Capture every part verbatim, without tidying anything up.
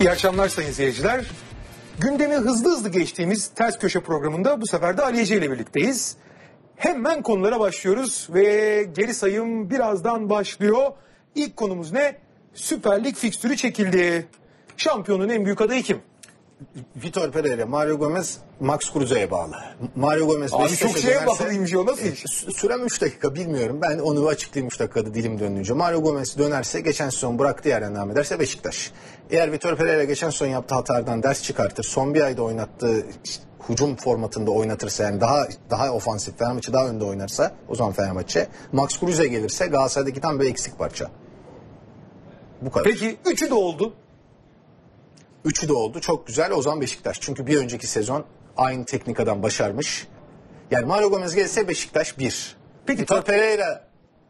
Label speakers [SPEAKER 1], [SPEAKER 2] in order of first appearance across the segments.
[SPEAKER 1] İyi akşamlar sayın seyirciler. Gündemi hızlı hızlı geçtiğimiz Ters Köşe programında bu sefer de Ali Ece ile birlikteyiz. Hemen konulara başlıyoruz ve geri sayım birazdan başlıyor. İlk konumuz ne? Süper Lig fikstürü çekildi. Şampiyonun en büyük adayı kim?
[SPEAKER 2] Vitor Pereira, Mario Gomez, Max Kruse'ye bağlı. Mario Gomez
[SPEAKER 1] Abi çok şeye bağlıymış o, nasıl iş?
[SPEAKER 2] Sürem üç dakika bilmiyorum. Ben onu açıklayayım üç dakikada dilim döndüğünce. Mario Gomez dönerse, geçen sezon bıraktığı yerden devam ederse Beşiktaş. Eğer Vitor Pereira geçen sezon yaptığı hatalardan ders çıkartır, son bir ayda oynattığı işte, hücum formatında oynatırsa, yani daha daha ofansif, Fenerbahçe daha önde oynarsa o zaman Fenerbahçe. Max Kruse gelirse Galatasaray'daki tam bir eksik parça. Bu kadar.
[SPEAKER 1] Peki üçü de oldu.
[SPEAKER 2] Üçü de oldu. Çok güzel. O zaman Beşiktaş. Çünkü bir önceki sezon aynı teknik adam başarmış. Yani Mario Gomez gelirse Beşiktaş bir.
[SPEAKER 1] Peki
[SPEAKER 2] Vitor Pereira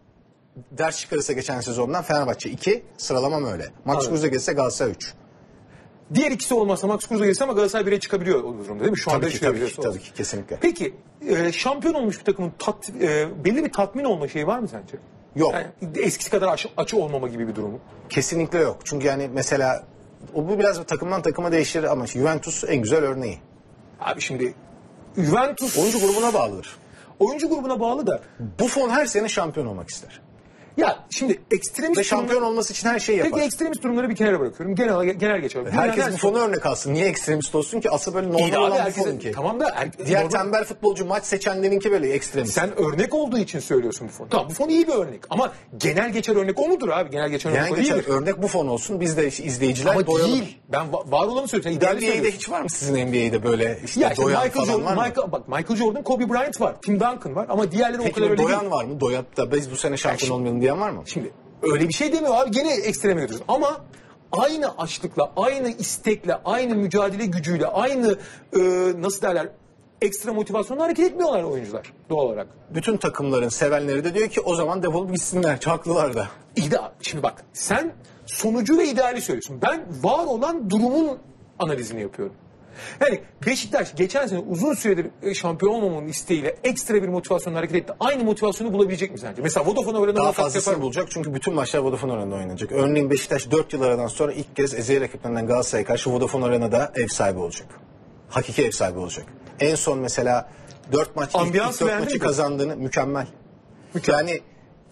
[SPEAKER 2] ders çıkarırsa geçen sezondan Fenerbahçe iki. Sıralamam öyle. Max Kruse gelirse Galatasaray üç.
[SPEAKER 1] Diğer ikisi olmazsa Max Kruse gelirse ama Galatasaray bire çıkabiliyor o durumda değil mi? Şu
[SPEAKER 2] tabii
[SPEAKER 1] anda
[SPEAKER 2] ki, tabii ki, tabii ki, kesinlikle.
[SPEAKER 1] Peki e, şampiyon olmuş bir takımın tat, e, belli bir tatmin olma şeyi var mı sence?
[SPEAKER 2] Yok.
[SPEAKER 1] Yani eskisi kadar açı, açı olmama gibi bir durumu.
[SPEAKER 2] Kesinlikle yok. Çünkü yani mesela o bu biraz takımdan takıma değişir ama Juventus en güzel örneği.
[SPEAKER 1] Abi şimdi Juventus
[SPEAKER 2] oyuncu grubuna bağlıdır.
[SPEAKER 1] Oyuncu grubuna bağlı da
[SPEAKER 2] Buffon her sene şampiyon olmak ister.
[SPEAKER 1] Ya şimdi ekstremist
[SPEAKER 2] ve şampiyon durumlar... olması için her şeyi yapar.
[SPEAKER 1] Peki ekstremist durumları bir kenara bırakıyorum. Genel genel geçelim.
[SPEAKER 2] Herkes Buffon'u örnek alsın. Niye ekstremist olsun ki? Asıl böyle normal olan Buffon ki.
[SPEAKER 1] Tamam da er,
[SPEAKER 2] diğer
[SPEAKER 1] normal...
[SPEAKER 2] tembel futbolcu maç seçenlerinki böyle ekstremist.
[SPEAKER 1] Sen örnek olduğu için söylüyorsun Buffon. Tamam, Buffon iyi bir örnek ama genel geçer örnek o mudur abi? Genel geçer
[SPEAKER 2] genel
[SPEAKER 1] örnek
[SPEAKER 2] geçer
[SPEAKER 1] değildir.
[SPEAKER 2] örnek Buffon olsun. Biz de izleyiciler
[SPEAKER 1] ama
[SPEAKER 2] doyalım.
[SPEAKER 1] Değil. Ben var, var olanı söylüyorum. Sen
[SPEAKER 2] N B A'de hiç var mı sizin N B A'de böyle işte
[SPEAKER 1] ya işte
[SPEAKER 2] doyan
[SPEAKER 1] Michael
[SPEAKER 2] falan
[SPEAKER 1] Jordan,
[SPEAKER 2] var mı?
[SPEAKER 1] Michael, bak Michael Jordan, Kobe Bryant var. Tim Duncan var ama diğerleri
[SPEAKER 2] peki,
[SPEAKER 1] o kadar öyle
[SPEAKER 2] doyan
[SPEAKER 1] değil.
[SPEAKER 2] var mı? Doyup da biz bu sene şampiyon yani olmayalım diyen var mı?
[SPEAKER 1] Şimdi öyle bir şey demiyor abi. Gene ekstreme götürüyoruz. Ama aynı açlıkla, aynı istekle, aynı mücadele gücüyle, aynı e, nasıl derler ekstra motivasyonla hareket etmiyorlar oyuncular doğal olarak.
[SPEAKER 2] Bütün takımların sevenleri de diyor ki o zaman defolup gitsinler. Haklılar da.
[SPEAKER 1] İdeal. Şimdi bak sen sonucu ve ideali söylüyorsun. Ben var olan durumun analizini yapıyorum. Yani Beşiktaş geçen sene uzun süredir şampiyon olmamanın isteğiyle ekstra bir motivasyonla hareket etti. Aynı motivasyonu bulabilecek mi sence? Mesela Vodafone Arena'da
[SPEAKER 2] daha fazlasını bulacak çünkü bütün maçlar Vodafone Arena'da oynanacak. Örneğin Beşiktaş dört yıl aradan sonra ilk kez ezeli rakiplerinden Galatasaray'a karşı Vodafone Arena'da ev sahibi olacak. Hakiki ev sahibi olacak. En son mesela dört maç ilk, ilk dört maçı kazandığını mükemmel. mükemmel. Yani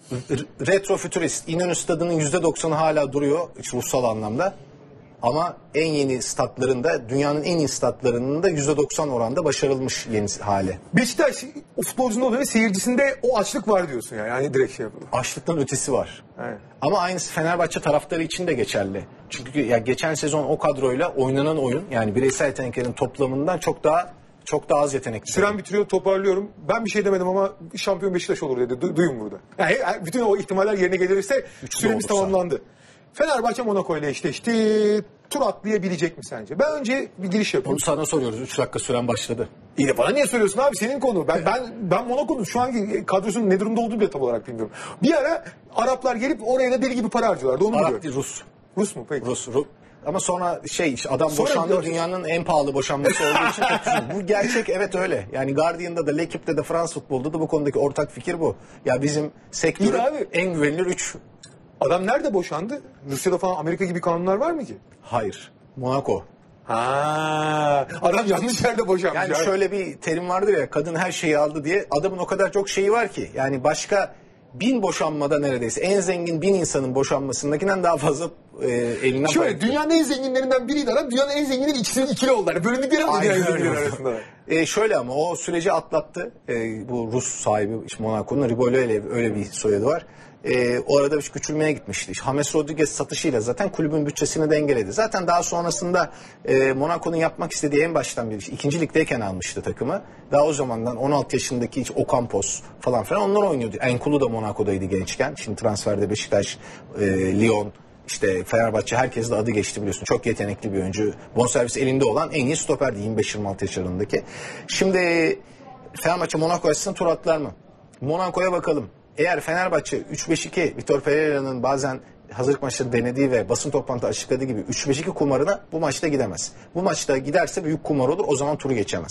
[SPEAKER 2] retro fütürist İnönü Stadı'nın yüzde doksanı hala duruyor ruhsal anlamda. Ama en yeni statlarında, dünyanın en iyi statlarının da yüzde doksan oranda başarılmış yeni hali.
[SPEAKER 1] Beşiktaş o futbolcunun oluyor ve seyircisinde o açlık var diyorsun yani. Yani direkt şey yapalım.
[SPEAKER 2] Açlıktan ötesi var.
[SPEAKER 1] Evet.
[SPEAKER 2] Ama aynısı Fenerbahçe taraftarı için de geçerli. Çünkü ya geçen sezon o kadroyla oynanan oyun, yani bireysel yeteneklerin toplamından çok daha çok daha az yetenekli.
[SPEAKER 1] Süren bitiriyor, toparlıyorum. Ben bir şey demedim ama şampiyon Beşiktaş olur dedi. Du- duyun burada. Yani bütün o ihtimaller yerine gelirse süremiz tamamlandı. Fenerbahçe Monaco ile eşleşti. Tur atlayabilecek mi sence? Ben önce bir giriş yapayım.
[SPEAKER 2] Onu sana soruyoruz. üç dakika süren başladı.
[SPEAKER 1] İyi de bana niye söylüyorsun abi? Senin konu. Ben ben ben Monaco'nun şu anki kadrosunun ne durumda olduğunu bile tam olarak bilmiyorum. Bir ara Araplar gelip oraya da deli gibi para harcıyorlardı. Onu
[SPEAKER 2] Arap değil, Rus.
[SPEAKER 1] Rus mu peki?
[SPEAKER 2] Rus. Rus. Ama sonra şey adam
[SPEAKER 1] sonra
[SPEAKER 2] boşandı
[SPEAKER 1] gör...
[SPEAKER 2] dünyanın en pahalı boşanması olduğu için çok bu gerçek, evet öyle. Yani Guardian'da da L'Equipe'de de Fransız futbolda da bu konudaki ortak fikir bu. Ya bizim sektörün en güvenilir üç.
[SPEAKER 1] Adam nerede boşandı? Rusya'da falan Amerika gibi kanunlar var mı ki?
[SPEAKER 2] Hayır. Monaco.
[SPEAKER 1] Ha, adam yanlış yerde boşanmış.
[SPEAKER 2] Yani
[SPEAKER 1] abi.
[SPEAKER 2] Şöyle bir terim vardır ya, kadın her şeyi aldı diye. Adamın o kadar çok şeyi var ki. Yani başka bin boşanmada neredeyse en zengin bin insanın boşanmasındakinden daha fazla e, elinden
[SPEAKER 1] Şöyle
[SPEAKER 2] paylaşıyor.
[SPEAKER 1] dünyanın en zenginlerinden biriydi adam. Dünyanın en zenginin ikisinin ikili oldular. Bölündükleri ama dünyanın zenginleri arasında.
[SPEAKER 2] E, şöyle ama o süreci atlattı. E, bu Rus sahibi işte Monaco'nun Ribeiro öyle, öyle bir soyadı var. E, o arada bir küçülmeye gitmişti. İşte James Rodriguez satışıyla zaten kulübün bütçesini dengeledi. Zaten daha sonrasında e, Monaco'nun yapmak istediği en baştan bir işte, ikinci ligdeyken almıştı takımı. Daha o zamandan on altı yaşındaki hiç Ocampos falan filan onlar oynuyordu. Enkulu da Monaco'daydı gençken. Şimdi transferde Beşiktaş, e, Lyon, işte Fenerbahçe, herkes de adı geçti biliyorsun. Çok yetenekli bir oyuncu. Bonservis elinde olan en iyi stoperdi yirmi beş yirmi altı yaşlarındaki. Şimdi Fenerbahçe Monaco açısından tur atlar mı? Monaco'ya bakalım. Eğer Fenerbahçe üç beş iki Vitor Pereira'nın bazen hazırlık maçta denediği ve basın toplantı açıkladığı gibi üç beş iki kumarına bu maçta gidemez. Bu maçta giderse büyük kumar olur, o zaman turu geçemez.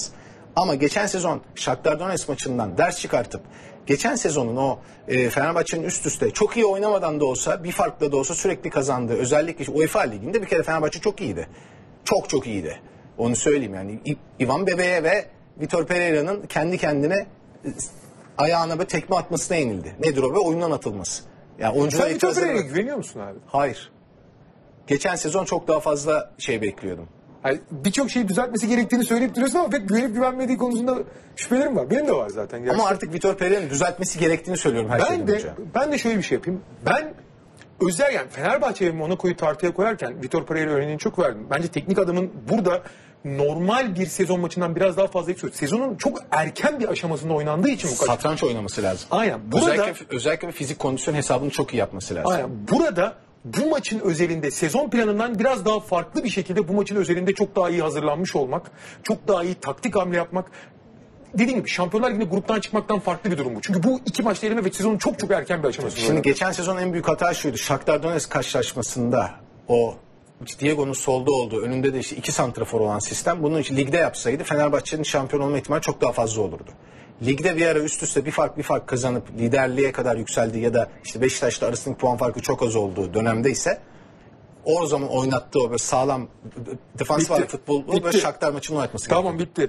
[SPEAKER 2] Ama geçen sezon Shakhtar Donetsk maçından ders çıkartıp geçen sezonun o e, Fenerbahçe'nin üst üste çok iyi oynamadan da olsa bir farkla da olsa sürekli kazandığı özellikle UEFA Ligi'nde bir kere Fenerbahçe çok iyiydi. Çok çok iyiydi. Onu söyleyeyim yani. İ- Ivan Bebe'ye ve Vitor Pereira'nın kendi kendine e, ayağına böyle tekme atmasına yenildi. Nedir o? Ve oyundan atılması. Yani oyuncular
[SPEAKER 1] Sen Vitor Pereira'ya güveniyor musun abi?
[SPEAKER 2] Hayır. Geçen sezon çok daha fazla şey bekliyordum.
[SPEAKER 1] Yani birçok şeyi düzeltmesi gerektiğini söyleyip duruyorsun ama pek güvenip güvenmediği konusunda şüphelerim var. Benim de var zaten. Gerçekten.
[SPEAKER 2] Ama artık Vitor Pereira'nın düzeltmesi gerektiğini söylüyorum her
[SPEAKER 1] ben
[SPEAKER 2] şeyden
[SPEAKER 1] de,
[SPEAKER 2] önce.
[SPEAKER 1] Ben de şöyle bir şey yapayım. Ben özel yani Fenerbahçe ve Monaco'yu tartıya koyarken Vitor Pereira örneğini çok verdim. Bence teknik adamın burada normal bir sezon maçından biraz daha fazla yükseliyor. Sezonun çok erken bir aşamasında oynandığı için bu kadar.
[SPEAKER 2] Satranç oynaması lazım.
[SPEAKER 1] Aynen. Burada,
[SPEAKER 2] özellikle, özellikle fizik kondisyon hesabını çok iyi yapması lazım.
[SPEAKER 1] Aynen. Burada bu maçın özelinde sezon planından biraz daha farklı bir şekilde bu maçın özelinde çok daha iyi hazırlanmış olmak, çok daha iyi taktik hamle yapmak. Dediğim gibi Şampiyonlar Ligi'nde gruptan çıkmaktan farklı bir durum bu. Çünkü bu iki maçta eleme ve sezonun çok çok erken bir aşaması.
[SPEAKER 2] Şimdi oynadı. Geçen sezon en büyük hata şuydu. Shakhtar Donetsk karşılaşmasında o Diego'nun solda olduğu, önünde de işte iki santrafor olan sistem. Bunu işte ligde yapsaydı Fenerbahçe'nin şampiyon olma ihtimali çok daha fazla olurdu. Ligde bir ara üst üste bir fark bir fark kazanıp liderliğe kadar yükseldi ya da işte Beşiktaş'la arasındaki puan farkı çok az olduğu dönemde ise o zaman oynattığı o böyle sağlam defansif futbolu böyle Shakhtar maçını oynatması gerekiyor.
[SPEAKER 1] Tamam bitti.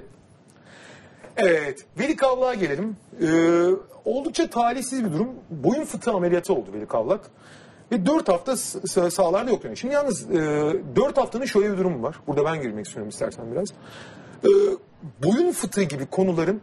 [SPEAKER 1] Evet, Veli Kavlak'a gelelim. Ee, oldukça talihsiz bir durum. Boyun fıtığı ameliyatı oldu Veli Kavlak. Ve dört hafta sahalarda yok. Yani. Şimdi yalnız e, dört haftanın şöyle bir durumu var. Burada ben girmek istiyorum istersen biraz. E, boyun fıtığı gibi konuların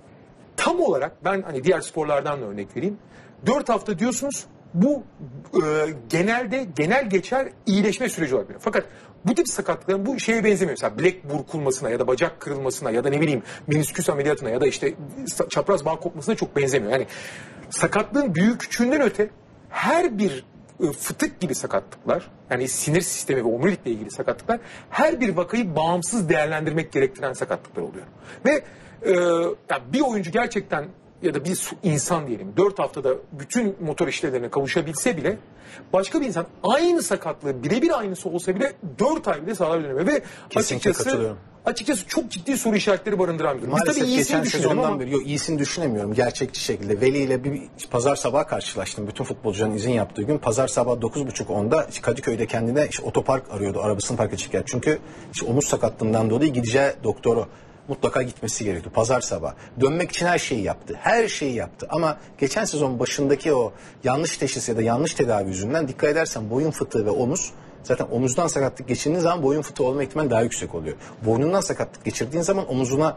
[SPEAKER 1] tam olarak ben hani diğer sporlardan da örnek vereyim. Dört hafta diyorsunuz bu e, genelde genel geçer iyileşme süreci olarak. Fakat bu tip sakatlıkların bu şeye benzemiyor. Mesela bilek burkulmasına ya da bacak kırılmasına ya da ne bileyim menisküs ameliyatına ya da işte çapraz bağ kopmasına çok benzemiyor. Yani sakatlığın büyük küçüğünden öte her bir e, fıtık gibi sakatlıklar yani sinir sistemi ve omurilikle ilgili sakatlıklar her bir vakayı bağımsız değerlendirmek gerektiren sakatlıklar oluyor. Ve e, yani bir oyuncu gerçekten ya da bir insan diyelim dört haftada bütün motor işlevlerine kavuşabilse bile başka bir insan aynı sakatlığı birebir aynısı olsa bile dört ay bile sağlar dönemiyor ve
[SPEAKER 2] kesinlikle
[SPEAKER 1] açıkçası, açıkçası çok ciddi soru işaretleri barındıran bir durum.
[SPEAKER 2] Maalesef
[SPEAKER 1] tabii
[SPEAKER 2] geçen sezondan
[SPEAKER 1] ama...
[SPEAKER 2] beri yok iyisini düşünemiyorum gerçekçi şekilde. Veli ile bir pazar sabahı karşılaştım. Bütün futbolcuların izin yaptığı gün pazar sabah dokuz buçuk onda Kadıköy'de kendine işte otopark arıyordu. Arabasını park edecek. Çünkü işte omuz sakatlığından dolayı gideceği doktoru mutlaka gitmesi gerekiyordu. Pazar sabah. Dönmek için her şeyi yaptı. Her şeyi yaptı. Ama geçen sezon başındaki o yanlış teşhis ya da yanlış tedavi yüzünden dikkat edersen boyun fıtığı ve omuz zaten omuzdan sakatlık geçirdiğin zaman boyun fıtığı olma ihtimali daha yüksek oluyor. Boynundan sakatlık geçirdiğin zaman omuzuna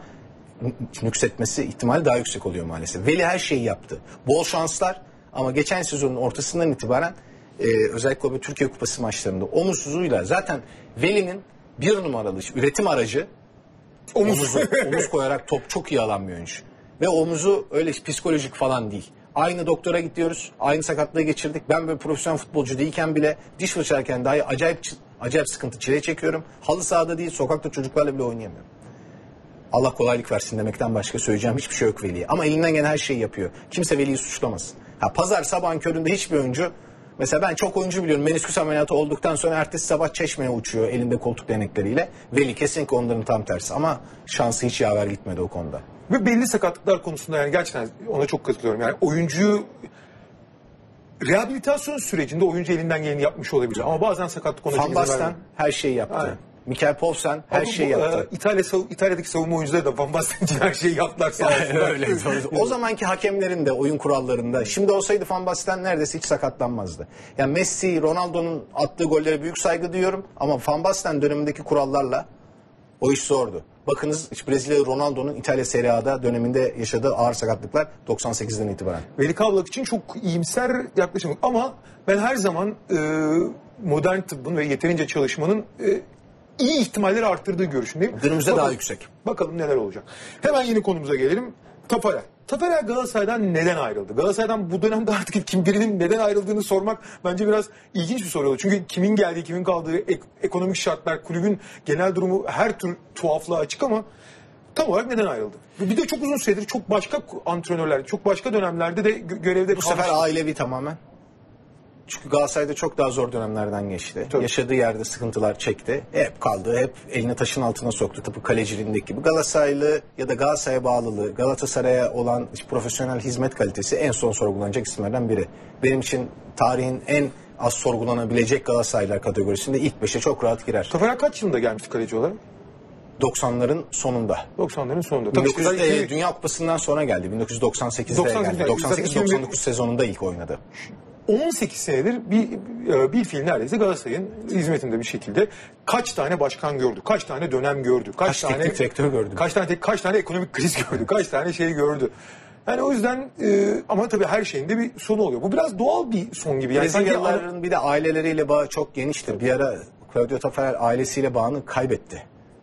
[SPEAKER 2] nüksetmesi ihtimali daha yüksek oluyor maalesef. Veli her şeyi yaptı. Bol şanslar ama geçen sezonun ortasından itibaren e, özellikle bu Türkiye Kupası maçlarında omuzsuzluğuyla zaten Veli'nin bir numaralı üretim aracı Omuz. Omuzu, omuz koyarak top çok iyi alan bir oyuncu. Ve omuzu öyle psikolojik falan değil. Aynı doktora gidiyoruz. Aynı sakatlığı geçirdik. Ben böyle profesyonel futbolcu değilken bile diş fırçalarken dahi acayip acayip sıkıntı çile çekiyorum. Halı sahada değil sokakta çocuklarla bile oynayamıyorum. Allah kolaylık versin demekten başka söyleyeceğim hiçbir şey yok Veli'ye. Ama elinden gelen her şeyi yapıyor. Kimse Veli'yi suçlamasın. Ha, pazar sabahın köründe hiçbir oyuncu mesela ben çok oyuncu biliyorum. Menisküs ameliyatı olduktan sonra ertesi sabah Çeşme'ye uçuyor elinde koltuk değnekleriyle. Veli kesinlikle onların tam tersi ama şansı hiç yaver gitmedi o konuda.
[SPEAKER 1] Ve belli sakatlıklar konusunda yani gerçekten ona çok katılıyorum. Yani oyuncuyu rehabilitasyon sürecinde oyuncu elinden geleni yapmış olabilir ama bazen sakatlık ona
[SPEAKER 2] Van Basten her şeyi yaptı. Aynen. Michael Poulsen her
[SPEAKER 1] Ama
[SPEAKER 2] şeyi
[SPEAKER 1] bu,
[SPEAKER 2] yaptı.
[SPEAKER 1] E, İtalya, İtalya'daki savunma oyuncuları da Van Basten her şeyi yaptılar sağ olsun.
[SPEAKER 2] Öyle. O zamanki hakemlerin de oyun kurallarında. Şimdi olsaydı Van Basten neredeyse hiç sakatlanmazdı. Yani Messi, Ronaldo'nun attığı gollere büyük saygı duyuyorum ama Van Basten dönemindeki kurallarla o iş zordu. Bakınız Brezilya Ronaldo'nun İtalya Serie A'da döneminde yaşadığı ağır sakatlıklar doksan sekizden itibaren.
[SPEAKER 1] Veli Kavlak için çok iyimser yaklaşım ama ben her zaman e, modern tıbbın ve yeterince çalışmanın e, iyi ihtimalleri arttırdığı görüşündeyim.
[SPEAKER 2] Günümüzde
[SPEAKER 1] bakalım,
[SPEAKER 2] daha yüksek.
[SPEAKER 1] Bakalım neler olacak. Hemen yeni konumuza gelelim. Tafarel. Tafarel Galatasaray'dan neden ayrıldı? Galatasaray'dan bu dönemde artık kim birinin neden ayrıldığını sormak bence biraz ilginç bir soru oldu. Çünkü kimin geldiği, kimin kaldığı, ek, ekonomik şartlar, kulübün genel durumu her tür tuhaflığa açık ama tam olarak neden ayrıldı? Bir de çok uzun süredir çok başka antrenörler, çok başka dönemlerde de gö- görevde
[SPEAKER 2] bu
[SPEAKER 1] kalmış.
[SPEAKER 2] sefer ailevi tamamen. Çünkü Galatasaray'da çok daha zor dönemlerden geçti.
[SPEAKER 1] Tabii.
[SPEAKER 2] Yaşadığı yerde sıkıntılar çekti. Hep kaldı. Hep elini taşın altına soktu. Tıpkı kaleciliğindeki gibi. Galatasaraylı ya da Galatasaray'a bağlılığı, Galatasaray'a olan profesyonel hizmet kalitesi en son sorgulanacak isimlerden biri. Benim için tarihin en az sorgulanabilecek Galatasaraylılar kategorisinde ilk beşe çok rahat girer.
[SPEAKER 1] Taferel kaç yılında gelmişti kaleci olarak?
[SPEAKER 2] doksanların sonunda.
[SPEAKER 1] doksanların sonunda.
[SPEAKER 2] bin dokuz yüz, e, Dünya Kupası'ndan sonra geldi. bin dokuz yüz doksan sekizde
[SPEAKER 1] doksan sekiz,
[SPEAKER 2] geldi. doksan sekiz doksan dokuz sezonunda ilk oynadı.
[SPEAKER 1] on sekiz senedir bir, bir fiil neredeyse Galatasaray'ın hizmetinde bir şekilde kaç tane başkan gördü, kaç tane dönem gördü, kaç,
[SPEAKER 2] Kaç
[SPEAKER 1] tane
[SPEAKER 2] teknik direktör gördü.
[SPEAKER 1] Kaç tane kaç tane ekonomik kriz gördü, kaç tane şey gördü. Yani o yüzden e, ama tabii her şeyin de bir sonu oluyor. Bu biraz doğal bir son gibi. Yani
[SPEAKER 2] Brezilyalıların bir de aileleriyle bağı çok geniştir. Bir ara Claudio Tafarel ailesiyle bağını kaybetti.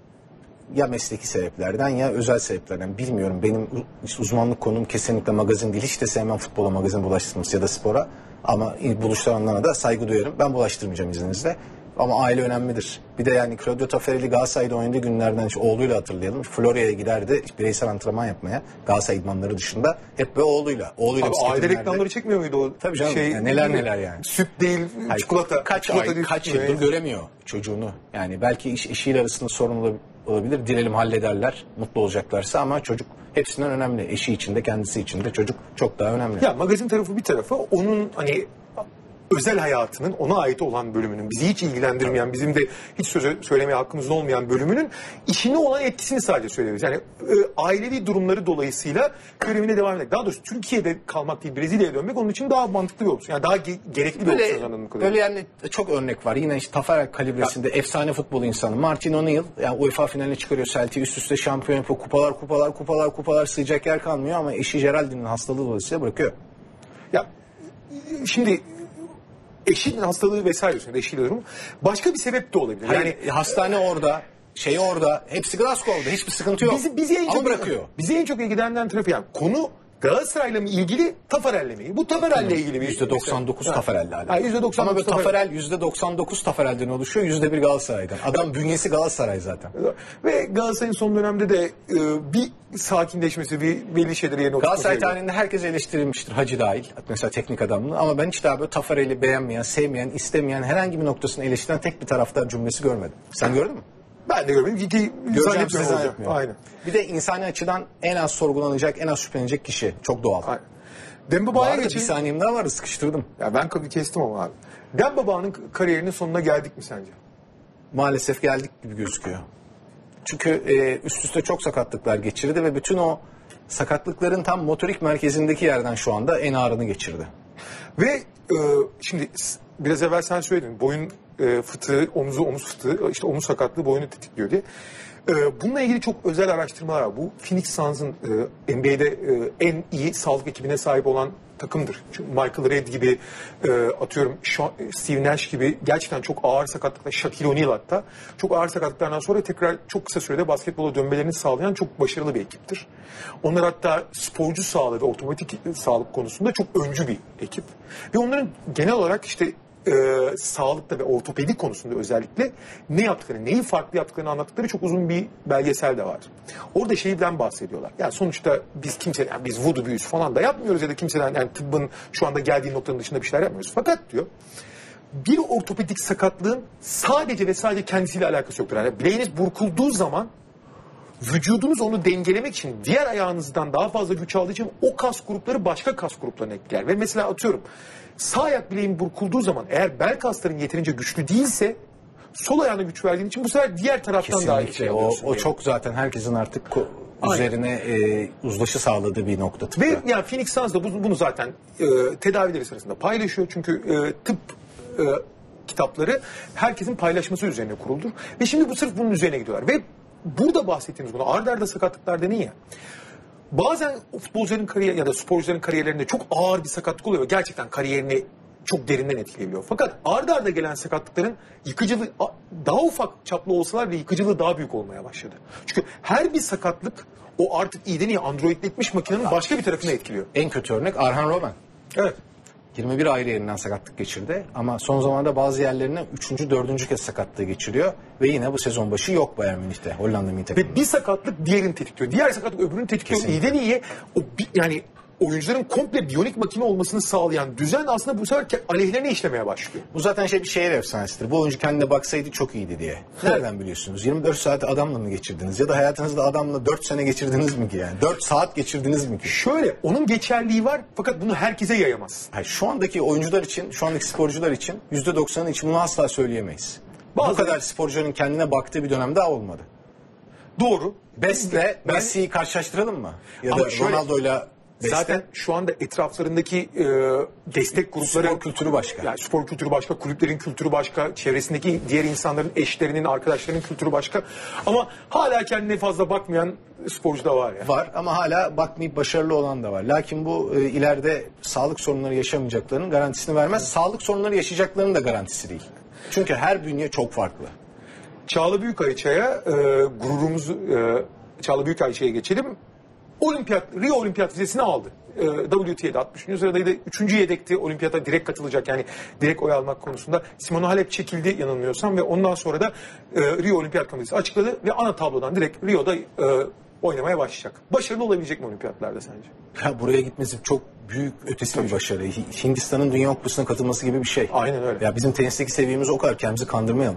[SPEAKER 2] Ya mesleki sebeplerden ya özel sebeplerden bilmiyorum. Benim uzmanlık konum kesinlikle magazin değil. Hiç de sevmem futbola magazin bulaştırması ya da spora. Ama buluşturanlara da saygı duyarım. Ben bulaştırmayacağım izninizle. Ama aile önemlidir. Bir de yani Claudio Tafarel'i Galatasaray'da oynadığı günlerden işte oğluyla hatırlayalım. Florya'ya giderdi bireysel antrenman yapmaya. Galatasaray idmanları dışında. Hep böyle oğluyla. Oğluyla
[SPEAKER 1] abi aile reklamları çekmiyor muydu o?
[SPEAKER 2] Tabii canım.
[SPEAKER 1] Şey,
[SPEAKER 2] yani neler neler yani.
[SPEAKER 1] Süt değil,
[SPEAKER 2] Hayır,
[SPEAKER 1] çikolata.
[SPEAKER 2] Kaç
[SPEAKER 1] çikolata
[SPEAKER 2] ay,
[SPEAKER 1] değil,
[SPEAKER 2] kaç
[SPEAKER 1] yani.
[SPEAKER 2] yıldır göremiyor çocuğunu. Yani belki iş, eşiyle arasında sorun olabilir. Dilerim hallederler. Mutlu olacaklarsa ama çocuk hepsinden önemli. Eşi için de kendisi için de çocuk çok daha önemli.
[SPEAKER 1] Ya magazin tarafı bir tarafı onun hani özel hayatının ona ait olan bölümünün, bizi hiç ilgilendirmeyen, bizim de hiç söze söylemeye hakkımız olmayan bölümünün işine olan etkisini sadece söylüyoruz. Yani e, ailevi durumları dolayısıyla görevine devam etmek. Daha doğrusu Türkiye'de kalmak değil, Brezilya'ya dönmek onun için daha mantıklı bir opsiyon. Yani daha ge- gerekli bir
[SPEAKER 2] Böyle,
[SPEAKER 1] opsiyon anladığım kadarıyla.
[SPEAKER 2] böyle yani çok örnek var. Yine işte Tafarel kalibresinde ya, efsane futbol insanı. Martin O'Neill yani UEFA finaline çıkarıyor. Celtic'i üst üste şampiyon yapıyor. Kupalar, kupalar, kupalar, kupalar sığacak yer kalmıyor ama eşi Geraldine'in hastalığı dolayısıyla bırakıyor.
[SPEAKER 1] Ya şimdi eşinin hastalığı vesaire üstünde eşiyle durum. Başka bir sebep de olabilir.
[SPEAKER 2] Hayır,
[SPEAKER 1] yani
[SPEAKER 2] hastane orada, şey orada, hepsi Glasgow'da. Hiçbir sıkıntı yok.
[SPEAKER 1] Bizi, bizi en
[SPEAKER 2] ama
[SPEAKER 1] çok
[SPEAKER 2] bırakıyor.
[SPEAKER 1] Bizi en çok ilgilenen tarafı yani konu Galatasaray'la mı ilgili, Tafarel'le mi? Bu Tafarel'le ilgili bir
[SPEAKER 2] yüzde doksan dokuz Tafarel'le alakalı.
[SPEAKER 1] Ha, yüzde doksan dokuz
[SPEAKER 2] ama böyle Tafarel yüzde doksan dokuz Tafarel'den oluşuyor, yüzde bir Galatasaray'dan. Adam bünyesi Galatasaray zaten.
[SPEAKER 1] Ve Galatasaray'ın son dönemde de e, bir sakinleşmesi, bir belli şeyleri yerine oturtması.
[SPEAKER 2] Galatasaray tarihinde herkes eleştirilmiştir, Hacı dahil. Mesela teknik adamlığı. Ama ben hiç daha böyle Tafarel'i beğenmeyen, sevmeyen, istemeyen, herhangi bir noktasını eleştiren tek bir taraftar cümlesi görmedim. Sen gördün mü?
[SPEAKER 1] Ben de görmedim. Ki,
[SPEAKER 2] Göreceğim, size zannetmiyorum.
[SPEAKER 1] Aynen.
[SPEAKER 2] Bir de insani açıdan en az sorgulanacak, en az şüphelenecek kişi. Çok doğal.
[SPEAKER 1] Aynen. Dembaba'ya
[SPEAKER 2] geçelim.
[SPEAKER 1] geçelim.
[SPEAKER 2] Bir saniyem daha vardı, sıkıştırdım.
[SPEAKER 1] Ya ben kestim ama abi. Dembaba'nın kariyerinin sonuna geldik mi sence?
[SPEAKER 2] Maalesef geldik gibi gözüküyor. Çünkü e, üst üste çok sakatlıklar geçirdi ve bütün o sakatlıkların tam motorik merkezindeki yerden şu anda en ağırını geçirdi.
[SPEAKER 1] Ve e, şimdi biraz evvel sen söyledin. Boyun e, fıtığı, omuzu omuz fıtığı, işte omuz sakatlığı boyunu tetikliyor diye. E, bununla ilgili çok özel araştırmalar var. Bu Phoenix Suns'ın e, N B A'de e, en iyi sağlık ekibine sahip olan takımdır. Çünkü Michael Redd gibi, e, atıyorum Sean, Steve Nash gibi gerçekten çok ağır sakatlıklar, Shaquille O'Neal hatta çok ağır sakatlıklardan sonra tekrar çok kısa sürede basketbola dönmelerini sağlayan çok başarılı bir ekiptir. Onlar hatta sporcu sağlığı ve otomatik sağlık konusunda çok öncü bir ekip. Ve onların genel olarak işte e, sağlıkta ve ortopedi konusunda özellikle ne yaptıklarını, neyi farklı yaptıklarını anlattıkları çok uzun bir belgesel de var. Orada şeyden bahsediyorlar. Yani sonuçta biz kimseden, yani biz voodoo büyüsü falan da yapmıyoruz ya da kimseden, yani tıbbın şu anda geldiği noktanın dışında bir şeyler yapmıyoruz. Fakat diyor, bir ortopedik sakatlığın sadece ve sadece kendisiyle alakası yoktur. Yani bileğiniz burkulduğu zaman vücudunuz onu dengelemek için diğer ayağınızdan daha fazla güç aldığı için o kas grupları başka kas gruplarına etkiler. Ve mesela atıyorum sağ ayak bileğin burkulduğu zaman eğer bel kasların yeterince güçlü değilse sol ayağına güç verdiğin için bu sefer diğer taraftan
[SPEAKER 2] kesinlikle
[SPEAKER 1] daha iyi şey
[SPEAKER 2] o,
[SPEAKER 1] alıyorsun.
[SPEAKER 2] o
[SPEAKER 1] yani.
[SPEAKER 2] çok zaten herkesin artık üzerine e, uzlaşı sağladığı bir nokta tıpta.
[SPEAKER 1] Ve yani Phoenix Suns da bunu, bunu zaten e, tedavileri sırasında paylaşıyor. Çünkü e, tıp e, kitapları herkesin paylaşması üzerine kuruldur. Ve şimdi bu sırf bunun üzerine gidiyorlar. Ve burada bahsettiğimiz bunu ard arda sakatlıklarda niye? Bazen futbolcuların kariyer ya da sporcuların kariyerlerinde çok ağır bir sakatlık oluyor. Gerçekten kariyerini çok derinden etkileyebiliyor. Fakat ard arda gelen sakatlıkların yıkıcılığı daha ufak çaplı olsalar bile yıkıcılığı daha büyük olmaya başladı. Çünkü her bir sakatlık o artık iyiden iyi androidletmiş makinenin başka bir tarafını etkiliyor.
[SPEAKER 2] En kötü örnek Arjen Robben.
[SPEAKER 1] Evet.
[SPEAKER 2] yirmi bir ayrı yerinden sakatlık geçirdi ama son zamanlarda bazı yerlerine üçüncü dördüncü kez sakatlığı geçiriyor ve yine bu sezon başı yok Bayern Münih'te, Hollanda milli takımında.
[SPEAKER 1] Ve bir sakatlık diğerini tetikliyor. Diğer sakatlık öbürünü tetikliyor.
[SPEAKER 2] Kesinlikle.
[SPEAKER 1] İyiden iyiye o bir, yani oyuncuların komple biyonik makine olmasını sağlayan düzen aslında bu sefer aleyhlerine işlemeye başlıyor.
[SPEAKER 2] Bu zaten şey bir şehir efsanesidir. Bu oyuncu kendine baksaydı çok iyiydi diye. Nereden biliyorsunuz? yirmi dört saati adamla mı geçirdiniz? Ya da hayatınızda adamla dört sene geçirdiniz mi ki yani? dört saat geçirdiniz mi ki?
[SPEAKER 1] Şöyle, onun geçerliği var fakat bunu herkese yayamaz.
[SPEAKER 2] Hayır, şu andaki oyuncular için, şu andaki sporcular için yüzde doksanı için bunu asla söyleyemeyiz.
[SPEAKER 1] Bazı...
[SPEAKER 2] Bu kadar sporcunun kendine baktığı bir dönem daha olmadı.
[SPEAKER 1] Doğru.
[SPEAKER 2] Best'le ben... Messi'yi karşılaştıralım mı? Ya
[SPEAKER 1] Ama
[SPEAKER 2] da
[SPEAKER 1] şöyle...
[SPEAKER 2] Ronaldo'yla
[SPEAKER 1] Zaten şu anda etraflarındaki e, destek grupları...
[SPEAKER 2] Spor kültürü başka.
[SPEAKER 1] Yani spor kültürü başka, kulüplerin kültürü başka, çevresindeki diğer insanların, eşlerinin, arkadaşlarının kültürü başka. Ama hala kendine fazla bakmayan sporcu da var ya.
[SPEAKER 2] Var ama hala bakmayıp başarılı olan da var. Lakin bu e, ileride sağlık sorunları yaşamayacaklarının garantisini vermez. Sağlık sorunları yaşayacaklarının da garantisi değil. Çünkü her bünye çok farklı.
[SPEAKER 1] Çağla Büyükayça'ya e, gururumuzu... E, Çağla Büyükayça'ya geçelim. Olimpiyat, Rio Olimpiyat vizesini aldı. E, W TA'da altmışıncı sıradaydı. Üçüncü yedekti olimpiyata direkt katılacak. Yani direkt oy almak konusunda. Simona Halep çekildi yanılmıyorsam ve ondan sonra da e, Rio Olimpiyat Komitesi açıkladı ve ana tablodan direkt Rio'da e, oynamaya başlayacak. Başarılı olabilecek mi olimpiyatlarda sence?
[SPEAKER 2] Ya buraya gitmesi çok büyük ötesi Tabii. bir başarı. Hindistan'ın Dünya Kupası'na katılması gibi bir şey.
[SPEAKER 1] Aynen öyle.
[SPEAKER 2] Ya bizim tenisteki seviyemiz o kadar, kendimizi kandırmayalım.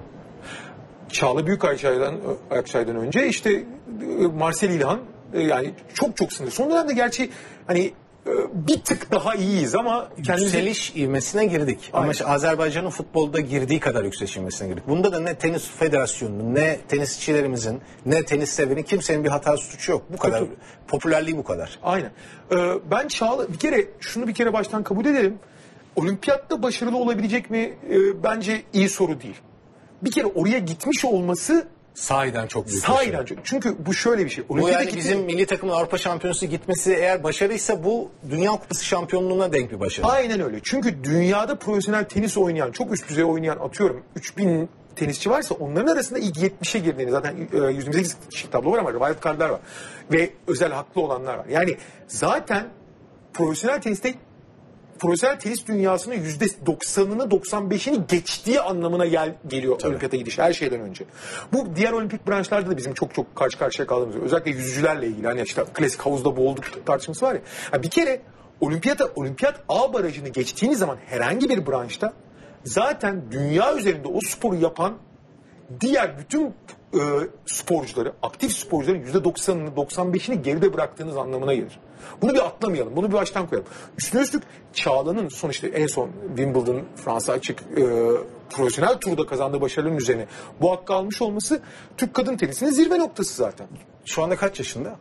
[SPEAKER 1] Çağla Büyükayça'dan Ayakçay'dan önce işte Marcel İlhan yani çok çok sınır. Son dönemde gerçi hani bir tık daha iyiyiz ama
[SPEAKER 2] kendimizi... Yükseliş ivmesine girdik. Aynen. Ama işte Azerbaycan'ın futbolda girdiği kadar yükseliş ivmesine girdik. Bunda da ne tenis federasyonunun, ne tenisçilerimizin, ne tenis sevenin kimsenin bir hatası suçu yok. Bu kadar. Kötü. Popülerliği bu kadar.
[SPEAKER 1] Aynen. Ee, ben Çağla bir kere şunu bir kere baştan kabul edelim. Olimpiyatta başarılı olabilecek mi? Ee, bence iyi soru değil. Bir kere oraya gitmiş olması
[SPEAKER 2] sahiden çok büyük.
[SPEAKER 1] Sahiden çok. Çünkü bu şöyle bir şey.
[SPEAKER 2] Bu yani gitti... bizim milli takımın Avrupa Şampiyonası gitmesi eğer başarıysa bu Dünya Kupası şampiyonluğuna denk bir başarı.
[SPEAKER 1] Aynen öyle. Çünkü dünyada profesyonel tenis oynayan, çok üst düzey oynayan atıyorum üç bin tenisçi varsa onların arasında ilk yetmişe girdiğini zaten yüz yirmi sekiz kişilik tablo var ama wild card'lar var. Ve özel haklı olanlar var. Yani zaten profesyonel teniste profesyonel tenis dünyasının yüzde doksanını doksan beşini geçtiği anlamına gel, geliyor Tabii. olimpiyata gidiş her şeyden önce. Bu diğer olimpik branşlarda da bizim çok çok karşı karşıya kaldığımız, özellikle yüzücülerle ilgili hani işte klasik havuzda boğulduk tartışması var ya. Yani bir kere olimpiyata olimpiyat A barajını geçtiğiniz zaman herhangi bir branşta zaten dünya üzerinde o sporu yapan diğer bütün e, sporcuları, aktif sporcuların yüzde doksanını doksan beşini geride bıraktığınız anlamına gelir. Bunu bir atlamayalım. Bunu bir baştan koyalım. Üstüne üstlük Çağla'nın son işte en son Wimbledon, Fransa açık e, profesyonel turda kazandığı başarıların üzerine bu hakkı almış olması Türk kadın tenisinin zirve noktası zaten.
[SPEAKER 2] Şu anda kaç yaşında?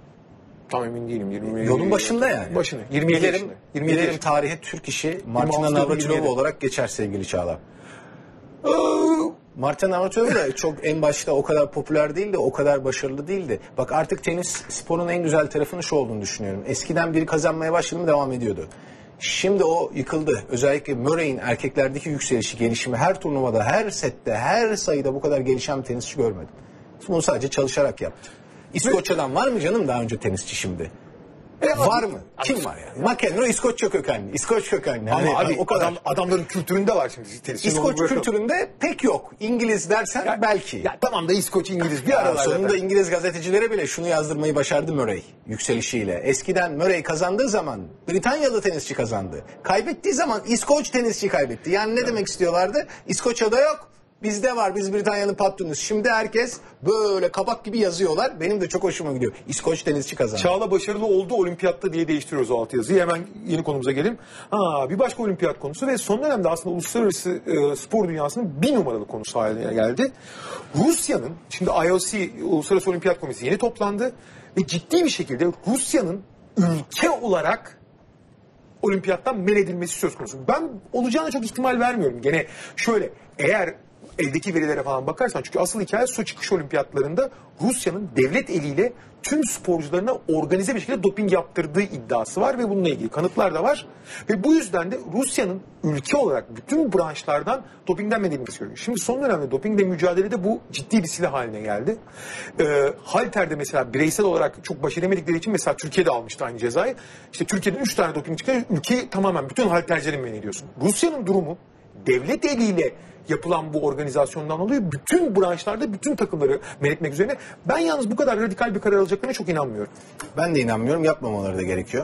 [SPEAKER 1] Tam emin değilim. yirmi,
[SPEAKER 2] Yolun başında yani.
[SPEAKER 1] Başında. yirmi yedi
[SPEAKER 2] Bilirim,
[SPEAKER 1] yaşında. yirmi yedi
[SPEAKER 2] bilirim
[SPEAKER 1] yaşında.
[SPEAKER 2] tarihe Türk işi Martina Navratilova olarak geçer sevgili Çağla. Ee, Martina Navratilova da çok en başta o kadar popüler değildi, o kadar başarılı değildi. Bak artık tenis sporun en güzel tarafının şu olduğunu düşünüyorum. Eskiden biri kazanmaya başladı mı devam ediyordu. Şimdi o yıkıldı. Özellikle Murray'in erkeklerdeki yükselişi, gelişimi her turnuvada, her sette, her sayıda bu kadar gelişen bir tenisçi görmedim. Bunu sadece çalışarak yaptı. İskoçya'dan var mı canım daha önce tenisçi şimdi? E, var mı? Kim var yani? McEnroe İskoçya kökenli. İskoç kökenli.
[SPEAKER 1] Ama
[SPEAKER 2] hani,
[SPEAKER 1] abi
[SPEAKER 2] o kadar.
[SPEAKER 1] Adam, adamların kültüründe var şimdi tenis.
[SPEAKER 2] İskoç kültüründe pek yok. İngiliz dersen
[SPEAKER 1] ya,
[SPEAKER 2] belki.
[SPEAKER 1] Ya tamam da İskoç İngiliz bir
[SPEAKER 2] ya,
[SPEAKER 1] aralar.
[SPEAKER 2] Sonunda
[SPEAKER 1] zaten.
[SPEAKER 2] İngiliz gazetecilere bile şunu yazdırmayı başardı Murray yükselişiyle. Eskiden Murray kazandığı zaman Britanyalı tenisçi kazandı. Kaybettiği zaman İskoç tenisçi kaybetti. Yani ne evet. demek istiyorlardı? İskoçya'da yok. Bizde var, biz Britanya'nın patronuyuz. Şimdi herkes böyle kabak gibi yazıyorlar. Benim de çok hoşuma gidiyor. İskoç tenisçi kazandı.
[SPEAKER 1] Çağla başarılı oldu olimpiyatta diye değiştiriyoruz o alt yazıyı. Hemen yeni konumuza gelelim. Ha, bir başka olimpiyat konusu ve son dönemde aslında uluslararası e, spor dünyasının bir numaralı konusu haline geldi. Rusya'nın, şimdi I O C, Uluslararası Olimpiyat Komitesi yeni toplandı ve ciddi bir şekilde Rusya'nın ülke olarak olimpiyattan men edilmesi söz konusu. Ben olacağına çok ihtimal vermiyorum. Gene şöyle, eğer eldeki verilere falan bakarsan, çünkü asıl hikaye Soçi kış olimpiyatlarında Rusya'nın devlet eliyle tüm sporcularına organize bir şekilde doping yaptırdığı iddiası var ve bununla ilgili kanıtlar da var. Ve bu yüzden de Rusya'nın ülke olarak bütün branşlardan dopingden men edilmesi gerekiyor. Şimdi son dönemde dopingle mücadelede bu ciddi bir silah haline geldi. Ee, halterde mesela bireysel olarak çok baş edemedikleri için mesela Türkiye'de almıştı aynı cezayı. İşte Türkiye'den üç tane doping çıkıyor, ülkeyi tamamen bütün haltercilerin men ediyorsun. Rusya'nın durumu devlet eliyle yapılan bu organizasyondan dolayı bütün branşlarda bütün takımları men etmek üzerine. Ben yalnız bu kadar radikal bir karar alacaklarına çok inanmıyorum.
[SPEAKER 2] Ben de inanmıyorum. Yapmamaları da gerekiyor.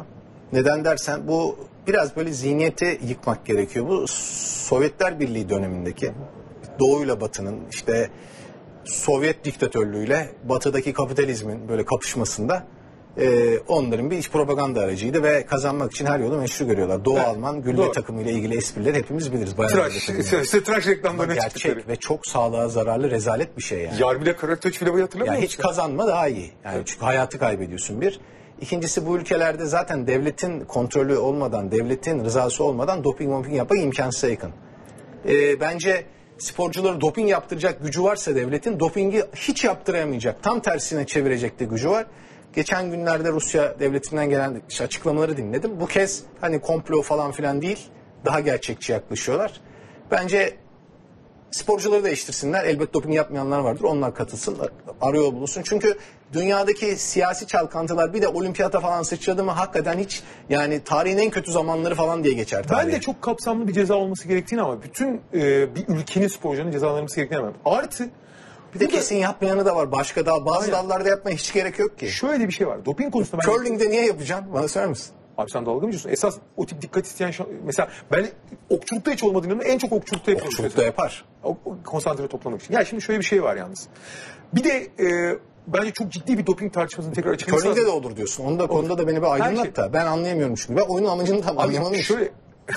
[SPEAKER 2] Neden dersen bu biraz böyle zihniyeti yıkmak gerekiyor. Bu Sovyetler Birliği dönemindeki Doğu'yla Batı'nın işte Sovyet diktatörlüğüyle Batı'daki kapitalizmin böyle kapışmasında e, onların bir iç propaganda aracıydı ve kazanmak için her yolu meşru görüyorlar. Doğu evet, Alman gülle takımıyla ilgili esprileri hepimiz biliriz.
[SPEAKER 1] Tıraş, tıraş reklamlarına
[SPEAKER 2] gerçek
[SPEAKER 1] çıktıkları.
[SPEAKER 2] Ve çok sağlığa zararlı rezalet bir şey yani.
[SPEAKER 1] Yarmile Karatöç filan hatırlamıyor musun?
[SPEAKER 2] Yani hiç kazanma daha iyi. Yani evet. Çünkü hayatı kaybediyorsun bir. İkincisi bu ülkelerde zaten devletin kontrolü olmadan, devletin rızası olmadan doping moping yapmak imkansıza yakın. Ee, bence sporcuları doping yaptıracak gücü varsa devletin dopingi hiç yaptıramayacak. Tam tersine çevirecek de gücü var. Geçen günlerde Rusya devletinden gelen açıklamaları dinledim. Bu kez hani komplo falan filan değil, daha gerçekçi yaklaşıyorlar. Bence sporcuları değiştirsinler. Elbet doping yapmayanlar vardır. Onlar katılsın, arıyor bulunsun. Çünkü dünyadaki siyasi çalkantılar bir de olimpiyata falan sıçradı mı hakikaten hiç yani tarihin en kötü zamanları falan diye geçer tarihe.
[SPEAKER 1] Ben de çok kapsamlı bir ceza olması gerektiğini ama bütün e, bir ülkenin sporcularının cezalanması gerektiğini ama artı
[SPEAKER 2] bir de kesin da, yapmayanı da var. Başka dal, bazı aynen. dallarda yapmaya hiç gerek yok ki.
[SPEAKER 1] Şöyle bir şey var. Doping konusunda ben...
[SPEAKER 2] Curling'de niye yapacaksın? Bana söyler misin?
[SPEAKER 1] Abi sen dalga mı geçiyorsun? Esas o tip dikkat isteyen... Mesela ben okçulukta hiç olmadığını ama en çok okçulukta yapıyorum.
[SPEAKER 2] Okçulukta yapar.
[SPEAKER 1] O, o, konsantre toplamak için. Ya şimdi şöyle bir şey var yalnız. Bir de e, bence çok ciddi bir doping tartışmasını tekrar açıklaması lazım.
[SPEAKER 2] Curling'de de olur diyorsun. Onda konuda da beni bir aydınlat da. Şey. Ben anlayamıyorum çünkü. Ben oyunun amacını tam anlayamadım.
[SPEAKER 1] Şöyle...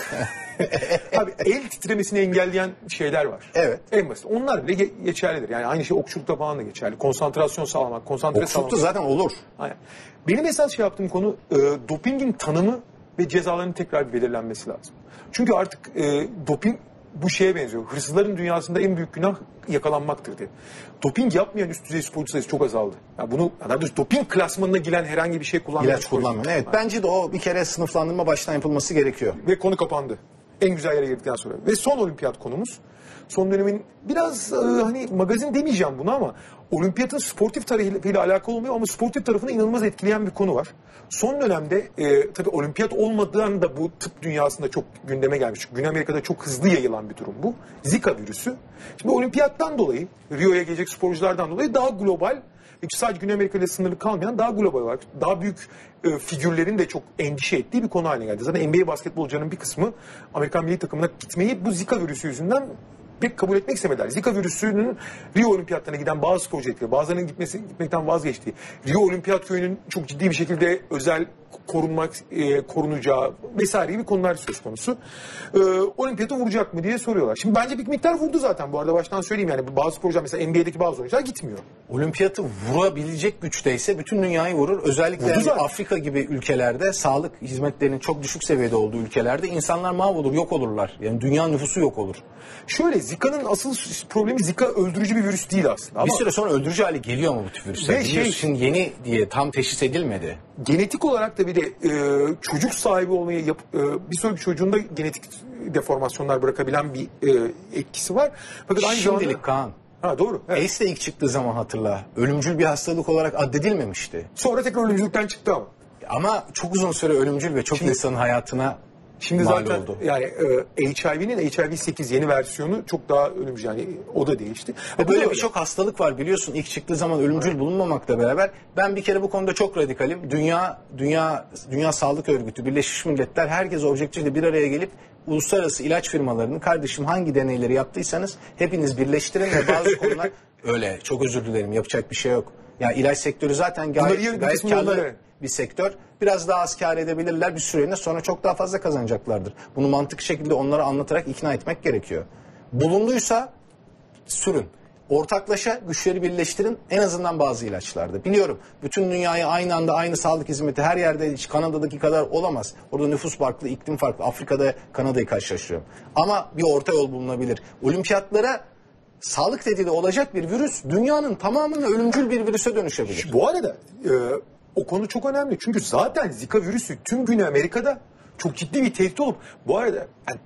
[SPEAKER 1] Abi el titremesini engelleyen şeyler var.
[SPEAKER 2] Evet.
[SPEAKER 1] En basit. Onlar bile ge- geçerlidir. Yani aynı şey okçulukta falan da geçerli. Konsantrasyon sağlamak, konsantre sağlamak.
[SPEAKER 2] Okçulukta zaten olur.
[SPEAKER 1] Aynen. Benim esas şey yaptığım konu e, dopingin tanımı ve cezalarının tekrar bir belirlenmesi lazım. Çünkü artık e, doping bu şeye benziyor. Hırsızların dünyasında en büyük günah yakalanmaktır diye. Doping yapmayan üst düzey sporcu sayısı çok azaldı. Yani bunu yani doping klasmanına giren herhangi bir şey kullanmayan
[SPEAKER 2] İlaç kullanmayan. Evet. Yani. Bence de o bir kere sınıflandırma baştan yapılması gerekiyor.
[SPEAKER 1] Ve konu kapandı. En güzel yere geldikten sonra. Ve son olimpiyat konumuz. Son dönemin biraz e, hani magazin demeyeceğim bunu ama olimpiyatın sportif tarafıyla alakalı olmuyor ama sportif tarafını inanılmaz etkileyen bir konu var. Son dönemde e, tabii olimpiyat olmadan da bu tıp dünyasında çok gündeme gelmiş. Güney Amerika'da çok hızlı yayılan bir durum bu. Zika virüsü. Şimdi olimpiyattan dolayı, Rio'ya gelecek sporculardan dolayı daha global, sadece Güney Amerika ile sınırlı kalmayan daha global olarak daha büyük e, figürlerin de çok endişe ettiği bir konu haline geldi. Zaten N B A basketbolcuların bir kısmı Amerikan milli takımına gitmeyi bu Zika virüsü yüzünden pek kabul etmek istemediler. Zika virüsünün Rio Olimpiyatlarına giden bazı sporcu etkili, bazılarının gitmesi, gitmekten vazgeçtiği, Rio Olimpiyat köyünün çok ciddi bir şekilde özel korunmak, e, korunacağı vesaire gibi konular söz konusu. E, Olimpiyatı vuracak mı diye soruyorlar. Şimdi bence bir miktar vurdu zaten bu arada baştan söyleyeyim yani bazı sporcular mesela N B A'deki bazı oyuncular gitmiyor.
[SPEAKER 2] Olimpiyatı vurabilecek güçteyse bütün dünyayı vurur. Özellikle yani Afrika gibi ülkelerde sağlık hizmetlerinin çok düşük seviyede olduğu ülkelerde insanlar mahvolur, yok olurlar. Yani dünya nüfusu yok olur.
[SPEAKER 1] Şöyle Zika'nın asıl problemi Zika öldürücü bir virüs değil aslında. Ama
[SPEAKER 2] bir süre sonra öldürücü hale geliyor mu bu tür virüsler? Ve şey, şimdi yeni diye tam teşhis edilmedi.
[SPEAKER 1] Genetik olarak da bir de e, çocuk sahibi olmayı yap, e, bir sonraki çocuğunda genetik deformasyonlar bırakabilen bir e, etkisi var.
[SPEAKER 2] Fakat aynı Şimdilik zamanda... Kaan.
[SPEAKER 1] Ha doğru. Evet.
[SPEAKER 2] AIDS de ilk çıktığı zaman hatırla. Ölümcül bir hastalık olarak addedilmemişti.
[SPEAKER 1] Sonra tekrar ölümcülükten çıktı ama.
[SPEAKER 2] Ama çok uzun süre ölümcül ve çok Şimdi... insanın hayatına
[SPEAKER 1] Şimdi zaten oldu. Yani e, H I V'nin H I V sekiz yeni versiyonu çok daha ölümcül yani o da değişti.
[SPEAKER 2] Ve böyle birçok hastalık var biliyorsun ilk çıktığı zaman ölümcül evet. bulunmamakla beraber ben bir kere bu konuda çok radikalim. Dünya Dünya Dünya Sağlık Örgütü, Birleşmiş Milletler herkes objektifle bir araya gelip uluslararası ilaç firmalarının kardeşim hangi deneyleri yaptıysanız hepiniz birleştirin ve bazı konular öyle çok özür dilerim yapacak bir şey yok. Ya yani ilaç sektörü zaten gayet, gayet karlı bir sektör. Biraz daha az kâr edebilirler bir süreliğine sonra çok daha fazla kazanacaklardır. Bunu mantıklı şekilde onlara anlatarak ikna etmek gerekiyor. Bulunduysa sürün. Ortaklaşa güçleri birleştirin en azından bazı ilaçlarda. Biliyorum bütün dünyayı aynı anda aynı sağlık hizmeti her yerde Kanada'daki kadar olamaz. Orada nüfus farklı, iklim farklı. Afrika'da Kanada'yı karşılaştırıyorum. Ama bir orta yol bulunabilir. Olimpiyatlara sağlık dediği de olacak bir virüs dünyanın tamamını ölümcül bir virüse dönüşebilir.
[SPEAKER 1] Bu arada e, o konu çok önemli. Çünkü zaten Zika virüsü tüm Güney Amerika'da çok ciddi bir tehdit olup bu arada yani t-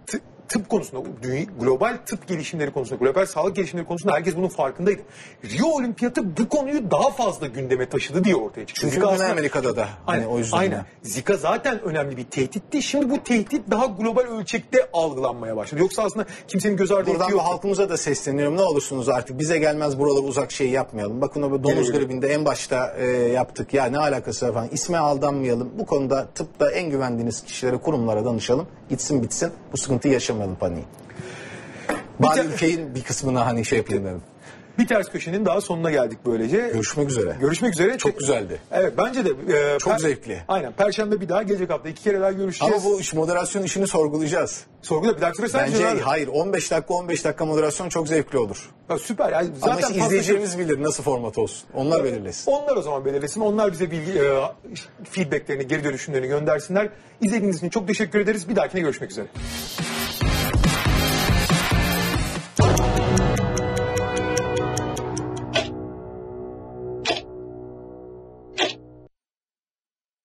[SPEAKER 1] tıp konusunda, dünya, global tıp gelişimleri konusunda, global sağlık gelişimleri konusunda herkes bunun farkındaydı. Rio Olimpiyatı bu konuyu daha fazla gündeme taşıdı diye ortaya çıktı.
[SPEAKER 2] Çünkü
[SPEAKER 1] Zika aslında,
[SPEAKER 2] Amerika'da da hani
[SPEAKER 1] aynen,
[SPEAKER 2] o yüzden.
[SPEAKER 1] Aynen. Zika zaten önemli bir tehditti. Şimdi bu tehdit daha global ölçekte algılanmaya başladı. Yoksa aslında kimsenin göz ardı
[SPEAKER 2] Buradan
[SPEAKER 1] ettiği yok.
[SPEAKER 2] halkımıza da sesleniyorum. Ne olursunuz artık bize gelmez buralar uzak şey yapmayalım. Bakın o domuz
[SPEAKER 1] Geliyor.
[SPEAKER 2] gribinde en başta e, yaptık. Ya ne alakası var falan. İsme aldanmayalım. Bu konuda tıpta en güvendiğiniz kişilere, kurumlara danışalım. Gitsin bitsin. Bu sıkıntıyı yaşamayalım paniği. Bari ülkenin bir kısmına hani şey yapayım dedim.
[SPEAKER 1] Bir ters köşenin daha sonuna geldik böylece.
[SPEAKER 2] Görüşmek üzere.
[SPEAKER 1] Görüşmek üzere.
[SPEAKER 2] Çok güzeldi.
[SPEAKER 1] Evet bence de. E,
[SPEAKER 2] Çok
[SPEAKER 1] per-
[SPEAKER 2] zevkli.
[SPEAKER 1] Aynen. Perşembe bir daha, gelecek hafta iki kere daha görüşeceğiz.
[SPEAKER 2] Ama bu iş moderasyon işini sorgulayacağız.
[SPEAKER 1] Sorguda bir dakika sen
[SPEAKER 2] Bence
[SPEAKER 1] abi.
[SPEAKER 2] hayır on beş dakika on beş dakika moderasyon çok zevkli olur.
[SPEAKER 1] Ya süper. Yani
[SPEAKER 2] Ama
[SPEAKER 1] zaten
[SPEAKER 2] işte izleyeceğimiz bilir nasıl format olsun. Onlar belirlesin.
[SPEAKER 1] Onlar o zaman belirlesin. Onlar bize bilgi, e, feedbacklerini, geri dönüşümlerini göndersinler. İzlediğiniz için çok teşekkür ederiz. Bir dahakine görüşmek üzere.